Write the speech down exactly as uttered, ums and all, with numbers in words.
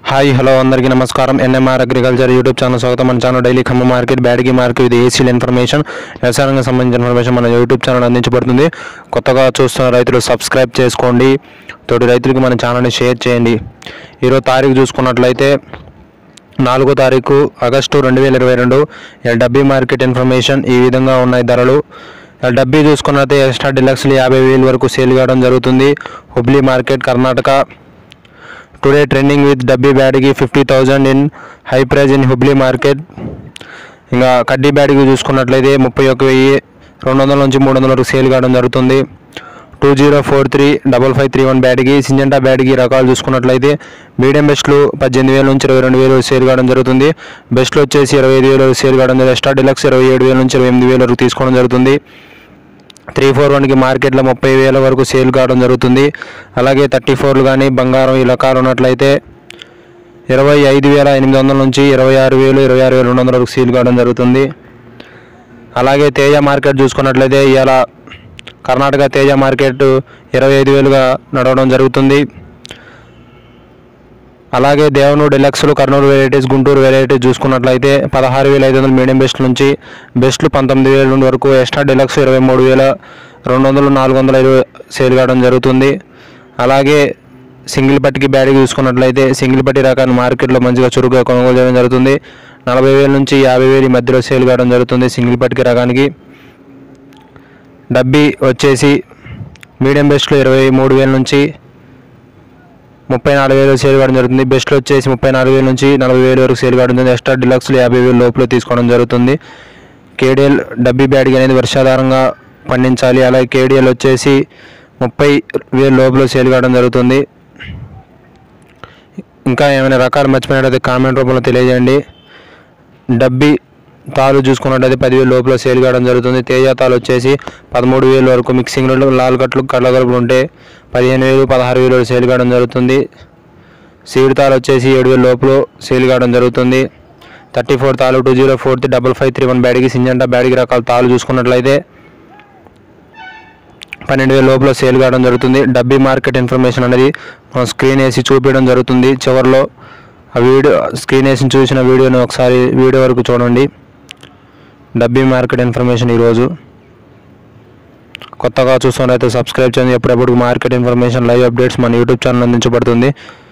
Hi hello అందరికీ నమస్కారం. NMR agriculture YouTube channel స్వాగతం. మన channel daily Khammam market, Byadagi market, ఇది ఏసీల ఇన్ఫర్మేషన్, వ్యవసాయానికి సంబంధించిన ఇన్ఫర్మేషన్ మన యూట్యూబ్ ఛానల్ అందించబడుతుంది. కొత్తగా చూస్తున్న రైతులు సబ్స్క్రైబ్ చేసుకోండి, తోటి రైతులకి మన ఛానల్ని షేర్ చేయండి. ఈరోజు తారీఖు చూసుకున్నట్లయితే నాలుగో తారీఖు ఆగస్టు రెండు వేల ఇరవై రెండు ఎల్డబ్బీ మార్కెట్ ఇన్ఫర్మేషన్ ఈ విధంగా ఉన్నాయి ధరలు. ఎల్డబ్బీ చూసుకున్నట్లయితే ఎక్స్ట్రా డిలక్స్లు యాభై వేలు వరకు సేల్ కావడం జరుగుతుంది. Hubli market Karnataka. Today trending with Dabbi Byadgi fifty thousand in high price in Hubli market. ఇంకా కడ్డీ బ్యాడ్కి చూసుకున్నట్లయితే ముప్పై ఒక్క వెయ్యి రెండు వందల నుంచి మూడు వందల వరకు సేల్ కావడం జరుగుతుంది. Two zero four three double five three one Byadgi. Syngenta Byadgi రకాలు చూసుకున్నట్లయితే మీడియం బెస్ట్లు పద్దెనిమిది వేల నుంచి ఇరవై రెండు వేలు సేల్ కావడం జరుగుతుంది. బెస్ట్లు వచ్చేసి ఇరవై ఐదు వేల వరకు సేల్ కావడం జరుగుతుంది. ఎక్స్ట్రా డిలక్స్ ఇరవై ఏడు వేల నుంచి ఇరవై ఎనిమిది వేల వరకు తీసుకోవడం జరుగుతుంది. త్రీ ఫోర్ వన్కి మార్కెట్లో ముప్పై వేల వరకు సేల్ కావడం జరుగుతుంది. అలాగే థర్టీ ఫోర్లు కానీ బంగారం ఈ రకాలు ఉన్నట్లయితే ఇరవై ఐదు వేల ఎనిమిది వందల నుంచి ఇరవై ఆరు వేలు ఇరవై ఆరు వేల రెండు వందల వరకు సేల్ కావడం జరుగుతుంది. అలాగే తేజ మార్కెట్ చూసుకున్నట్లయితే ఇవాళ కర్ణాటక తేజ మార్కెట్ ఇరవై ఐదు వేలుగా నడవడం జరుగుతుంది. అలాగే దేవనూరు డెలక్స్లు, కర్నూలు వెరైటీస్, గుంటూరు వెరైటీస్ చూసుకున్నట్లయితే పదహారు వేల ఐదు వందలు మీడియం బెస్ట్ నుంచి బెస్ట్లు పంతొమ్మిది వేల నుండి వరకు, ఎక్స్ట్రా డెలక్స్ ఇరవై మూడు వేల రెండు వందలు నాలుగు వందల ఇరవై సేల్ కావడం జరుగుతుంది. అలాగే సింగిల్ పట్టికి బ్యాడ్కి చూసుకున్నట్లయితే సింగిల్ పట్టి రకాన్ని మార్కెట్లో మంచిగా చురుగ్గా కొనుగోలు చేయడం జరుగుతుంది. నలభై వేల నుంచి యాభై వేల మధ్యలో సేల్ కావడం జరుగుతుంది సింగిల్ పట్టికి రకానికి. డబ్బీ వచ్చేసి మీడియం బెస్ట్లో ఇరవై మూడు వేల నుంచి ముప్పై నాలుగు వేలు సేల్ కావడం జరుగుతుంది. బెస్ట్లో వచ్చేసి ముప్పై నాలుగు వేల నుంచి నలభై వేల వరకు సేల్ కావడం జరుగుతుంది. ఎక్స్ట్రా డిలక్స్లు యాభై వేలు లోపల తీసుకోవడం జరుగుతుంది. కేడిఎల్ డబ్బీ బ్యాడ్కి అనేది వర్షాధారంగా పండించాలి. అలాగే కేడిఎల్ వచ్చేసి ముప్పై వేల లోపల సేల్ కావడం జరుగుతుంది. ఇంకా ఏమైనా రకాలు మర్చిపోయినట్లయితే కామెంట్ రూపంలో తెలియజేయండి. డబ్బీ తాలు చూసుకున్నట్లయితే పదివేలు లోపల సేల్ కావడం జరుగుతుంది. తేజ తాలు వచ్చేసి పదమూడు వేల వరకు మిక్సింగ్లు లాల్ కట్లు కళ్ళగలుపులు ఉంటే పదిహేను వేలు పదహారు వేలు సేల్ కావడం జరుగుతుంది. సీడ్ తాలు వచ్చేసి ఏడు వేల లోపల సేల్ కావడం జరుగుతుంది. థర్టీ ఫోర్ తాలు two zero four three double five three one Byadgi Syngenta Byadgi రకాల తాలు చూసుకున్నట్లయితే పన్నెండు వేల లోపల సేల్ కావడం జరుగుతుంది. డబ్బీ మార్కెట్ ఇన్ఫర్మేషన్ అనేది స్క్రీన్ వేసి చూపించడం జరుగుతుంది. చివరిలో ఆ వీడియో స్క్రీన్ వేసి చూసిన వీడియోని ఒకసారి వీడియో వరకు చూడండి. డబ్బీ మార్కెట్ ఇన్ఫర్మేషన్ ఈరోజు కొత్తగా చూస్తున్నట్లయితే సబ్స్క్రైబ్ చేయండి. ఎప్పుడెప్పుడు మార్కెట్ ఇన్ఫర్మేషన్ లైవ్ అప్డేట్స్ మన యూట్యూబ్ ఛానల్ అందించబడుతుంది.